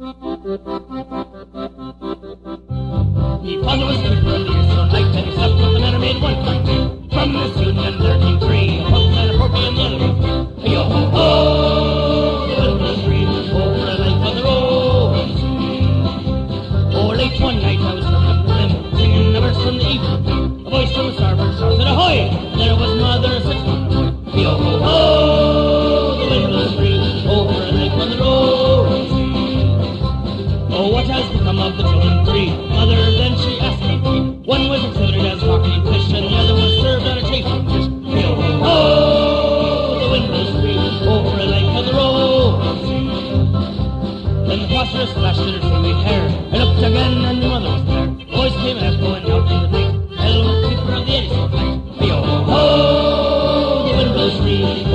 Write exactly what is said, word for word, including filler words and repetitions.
Me father was keeper of the Eddystone night, and he slept with the man who made one fight. From this union there came three, a pulse and a porky and the other one. Yo ho ho, the wind was free, over a lake on the road. Oh, late one night I was looking up for them, singing a verse from the evening. A voice from the starboard shouted ahoy, and there was mother six on the boy. Yo ho ho, the wind was free, over a lake on the road. Oh, what has become of the children three? Mother, then she asked me. One was considered as hawking fish, and the other was served on a chafing dish. Yo ho, the wind was free, over a lake on the road. Then the phosphorus flashed in her silvery hair. I looked again, and the mother was there. Boys came and going out in the night. Hell, keeper of the Eddystone night. Yo ho, the wind was free,